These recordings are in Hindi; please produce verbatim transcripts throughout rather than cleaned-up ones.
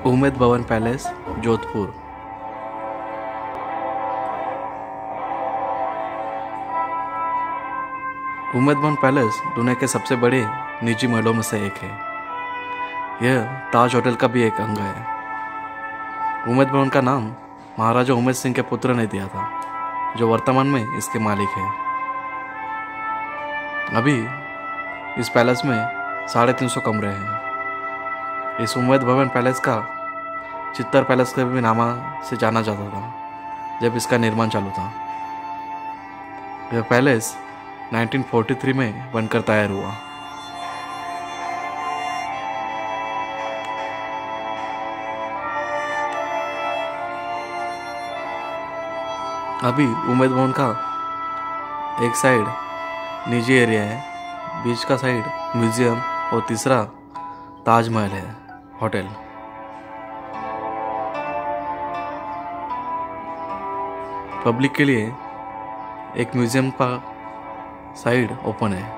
उम्मेद भवन पैलेस, जोधपुर। उम्मेद भवन पैलेस दुनिया के सबसे बड़े निजी महलों में से एक है। यह ताज होटल का भी एक अंग है। उम्मेद भवन का नाम महाराजा उम्मेद सिंह के पुत्र ने दिया था, जो वर्तमान में इसके मालिक हैं। अभी इस पैलेस में साढ़े तीन सौ कमरे हैं। इस उम्मेद भवन पैलेस का चित्तर पैलेस के भी नाम से जाना जाता था जब इसका निर्माण चालू था। यह पैलेस उन्नीस सौ तैंतालीस में बनकर तैयार हुआ। अभी उम्मेद भवन का एक साइड निजी एरिया है, बीच का साइड म्यूजियम और तीसरा ताजमहल है होटल। पब्लिक के लिए एक म्यूजियम का साइड ओपन है।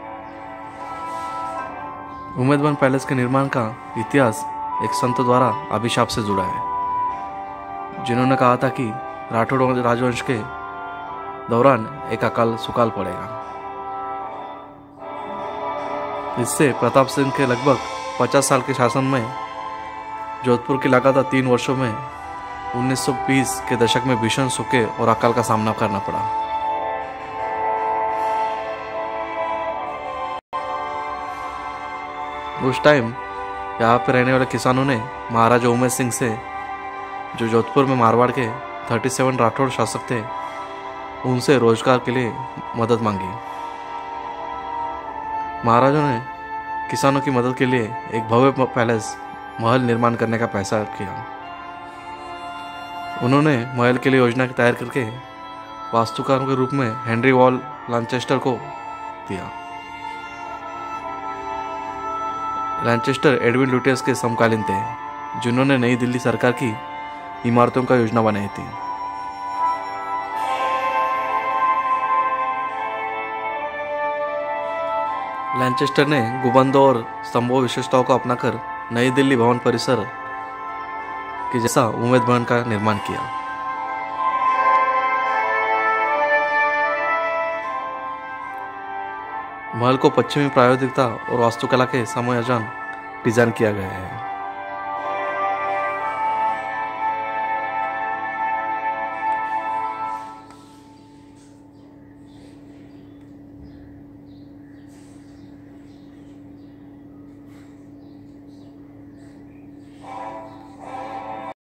उम्मेद भवन पैलेस के निर्माण का इतिहास एक संत द्वारा अभिशाप से जुड़ा है, जिन्होंने कहा था कि राठौड़ राजवंश के दौरान एक अकाल सुकाल पड़ेगा। इससे प्रताप सिंह के लगभग पचास साल के शासन में जोधपुर के लगातार तीन वर्षों में उन्नीस सौ बीस के दशक में भीषण सूखे और अकाल का सामना करना पड़ा। उस टाइम यहाँ पे रहने वाले किसानों ने महाराजा उम्मेद सिंह से, जो जोधपुर में मारवाड़ के सैंतीस राठौड़ शासक थे, उनसे रोजगार के लिए मदद मांगी। महाराजा ने किसानों की मदद के लिए एक भव्य पैलेस महल निर्माण करने का फैसला किया। उन्होंने महल के लिए योजना तैयार करके वास्तुकार के रूप में हेनरी वॉल लैंचेस्टर को दिया। लैंचेस्टर एडविन लुटियस के समकालीन थे, जिन्होंने नई दिल्ली सरकार की इमारतों का योजना बनाई थी। लैंचेस्टर ने गुंबदों और स्तंभों विशेषताओं को अपनाकर नई दिल्ली भवन परिसर के जैसा उम्मेद भवन का निर्माण किया। महल को पश्चिमी प्रायोगिकता और वास्तुकला के संयोजन डिजाइन किया गया है।